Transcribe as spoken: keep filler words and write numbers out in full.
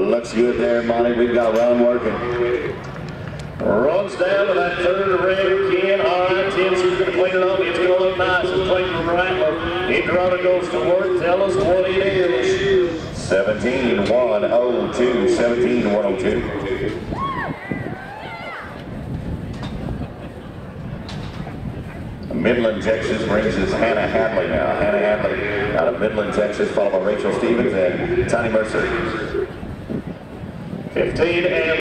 Looks good there, Monty. We've got a run working. Runs down to that third ring, Ken. All right, Tim's going to clean it up. It's going to look nice. It's clean from Rattler. Ingrata goes to work. Tell us what it is. seventeen one oh two. seventeen one oh two. Midland, Texas brings us Hannah Hadley now. Hannah Hadley out of Midland, Texas, followed by Rachel Stevens and Tiny Mercer. fifteen and